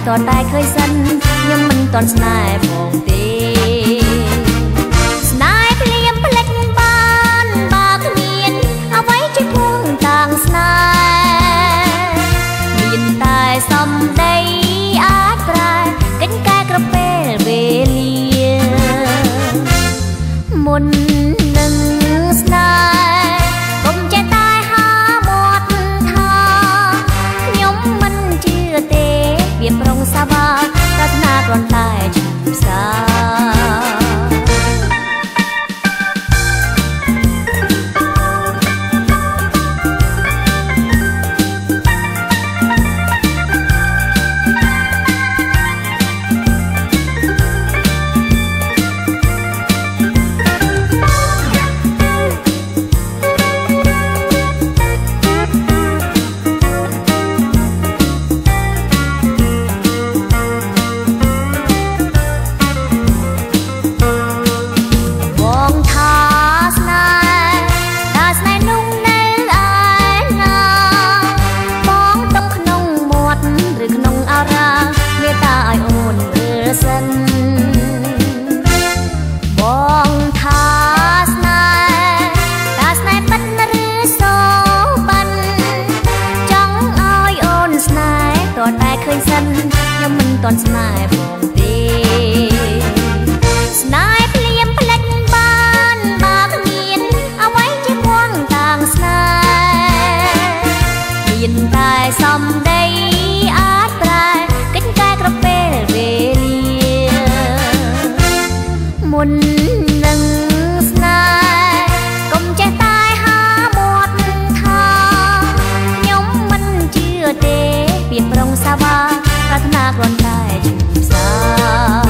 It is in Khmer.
តតែឃើញសិនខ្ញុំមិនតន់ស្នេហ៍ផងទេស្នេហ៍ភ្លាមផ្លេចបានបើគ្មានអ្វីជាភួងតាំងស្នេហ៍មានតែសំដីអាចប្រែកិច្ចការក្រពេលវេលាមុននឹងស្នេហ៍កុំចេះតែហាមាត់ថាខ្ញុំមិនជឿទេវាប្រុងសាវាប្រាថ្នាគ្រាន់តែឈឺផ្សាបងថាស្នេហ៍តាស្នេហ៍ពិតឬសូប៉ាន់ចង់ឲ្យអូនស្នេហ៍តតែឃើញសិនខ្ញុំមិនតន់ស្នេហ៍ផងទេស្នេហ៍ភ្លាមផ្លេចបានបើគ្មានអ្វីជាភួងតាំងស្នេហ៍មានតែសំដីអាចប្រែកិច្ចការក្រពេលវេលាមុននឹងស្នេហ៍កុំចេះតែហាមាត់ថាខ្ញុំមិនជឿទេពីប្រុងសាវាប្រាថ្នាគ្រាន់តែឈឺផ្សា